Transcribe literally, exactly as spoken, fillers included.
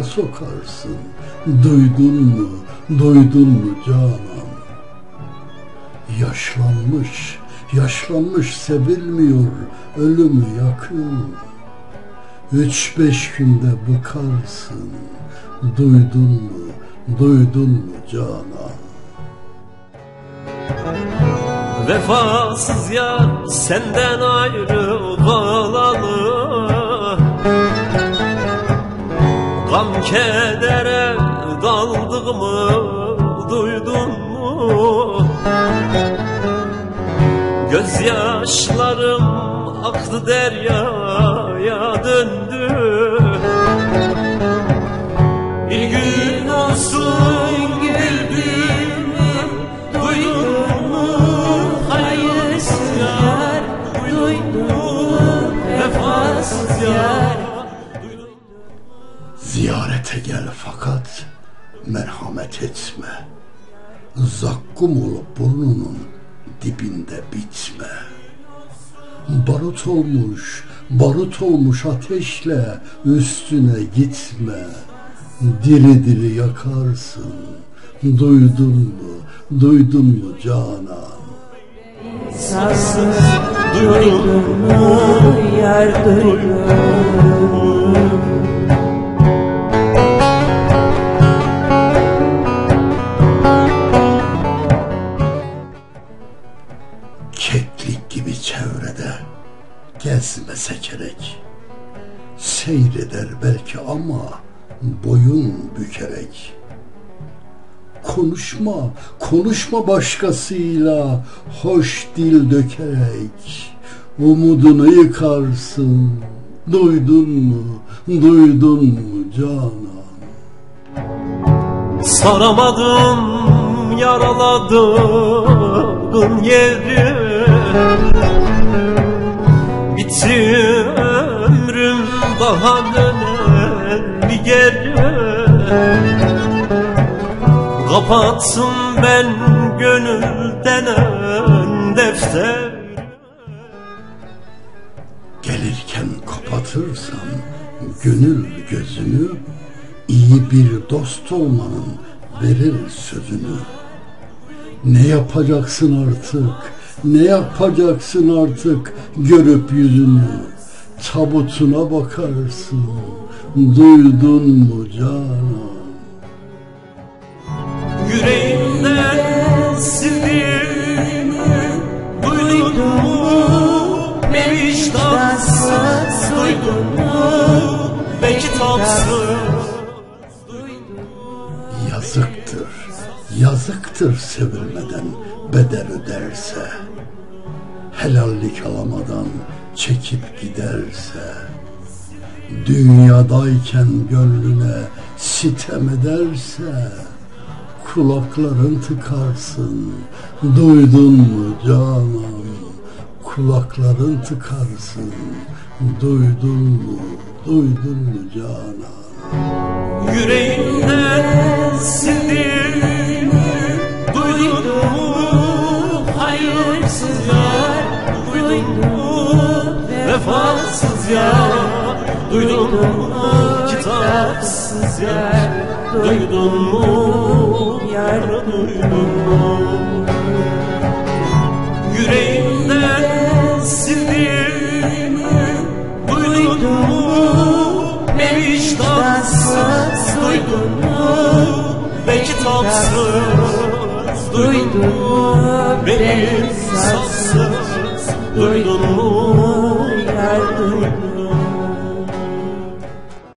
sokarsın. Duydun mu, duydun mu canan? Yaşlanmış, yaşlanmış sevilmiyor, ölümü yakın. Üç beş günde bıkarsın. Duydun mu, duydun mu canan? Vefasız yar senden ayrı kalalı, gam kedere daldığımı duydun mu? Gözyaşlarım aktı deryaya döndü. Bir gün olsun güldüğümü duydun mu? Hayırsız yar duydun mu? Vefasız yar. Ziyarete gel fakat merhamet etme. Zakkum olup burnunun dibinde bitme. Barut olmuş, barut olmuş ateşle üstüne gitme. Diri diri yakarsın. Duydun mu, duydun mu canan? Sarsız duydun mu yar, duydun mu? Keklik gibi çevrede gezmese gerek. Seyreder belki ama boyun bükerek. Konuşma, konuşma başkasıyla hoş dil dökerek. Umudunu yıkarsın. Duydun mu, duydun mu canan? Saramadım yaraladığın yeri, bitti ömrüm daha döner bir geri. Kapattım ben gönül denen defteri. Gelirken kapatırsan gönül gözünü, iyi bir dost olmanın verir sözünü. Ne yapacaksın artık, ne yapacaksın artık görüp yüzünü? Tabutuna bakarsın. Duydun mu canan? Yüreğimden sildiğimi duydun mu? Ve vicdansız duydun mu? Ve kitapsız duydun mu? Yazıktır, yazıktır sevilmeden bedel öderse. Helallik alamadan çekip giderse. Dünyadayken gönlüne sitem ederse. Kulakların tıkarsın. Duydun mu canan? Kulakların tıkarsın. Duydun mu? Duydun mu canan? Yüreğimden sildiğimi duydun mu? Hayırsız yar duydun mu? Vefasız yar duydun mu? Kitapsız yar duydun mu? Yar duydun mu? Yüreğimden sildiğimi duydun mu? Ve vicdansız duydun mu? Ve kitapsız duydun mu? Ve insafsız